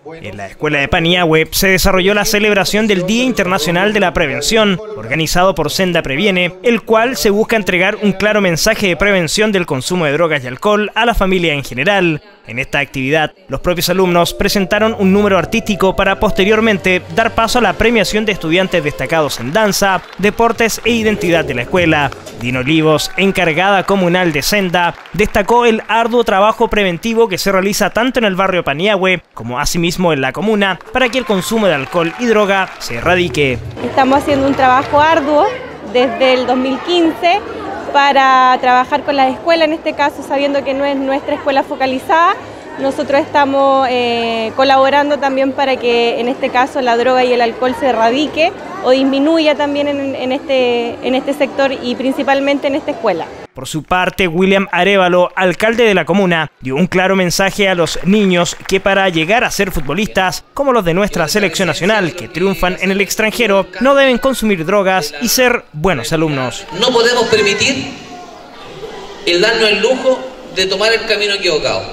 En la escuela de Paniagüe se desarrolló la celebración del Día Internacional de la Prevención, organizado por Senda Previene, el cual se busca entregar un claro mensaje de prevención del consumo de drogas y alcohol a la familia en general. En esta actividad, los propios alumnos presentaron un número artístico para posteriormente dar paso a la premiación de estudiantes destacados en danza, deportes e identidad de la escuela. Dina Olivos, encargada comunal de Senda, destacó el arduo trabajo preventivo que se realiza tanto en el barrio Paniagüe como asimismo en la comuna para que el consumo de alcohol y droga se erradique. Estamos haciendo un trabajo arduo desde el 2015 para trabajar con las escuelas, en este caso sabiendo que no es nuestra escuela focalizada. Nosotros estamos colaborando también para que en este caso la droga y el alcohol se erradique o disminuya también en este sector y principalmente en esta escuela. Por su parte, William Arévalo, alcalde de la comuna, dio un claro mensaje a los niños que para llegar a ser futbolistas, como los de nuestra selección nacional que triunfan en el extranjero, no deben consumir drogas y ser buenos alumnos. No podemos permitir el darnos el lujo de tomar el camino equivocado.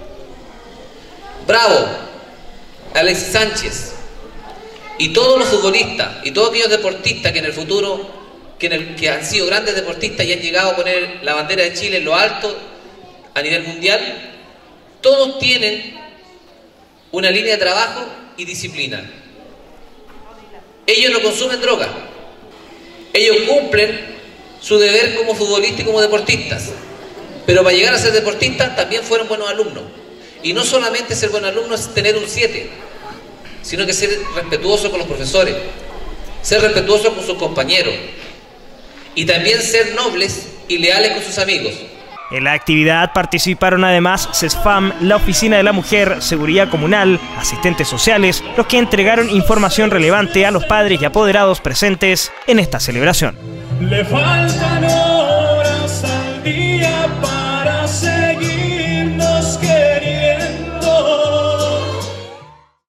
Bravo, Alexis Sánchez y todos los futbolistas y todos aquellos deportistas que en el futuro que han sido grandes deportistas y han llegado a poner la bandera de Chile en lo alto a nivel mundial, todos tienen una línea de trabajo y disciplina. Ellos no consumen droga, ellos cumplen su deber como futbolistas y como deportistas, pero para llegar a ser deportistas también fueron buenos alumnos. Y no solamente ser buen alumno es tener un 7, sino que ser respetuoso con los profesores, ser respetuoso con sus compañeros y también ser nobles y leales con sus amigos. En la actividad participaron además CESFAM, la Oficina de la Mujer, Seguridad Comunal, asistentes sociales, los que entregaron información relevante a los padres y apoderados presentes en esta celebración. Le faltan horas al día para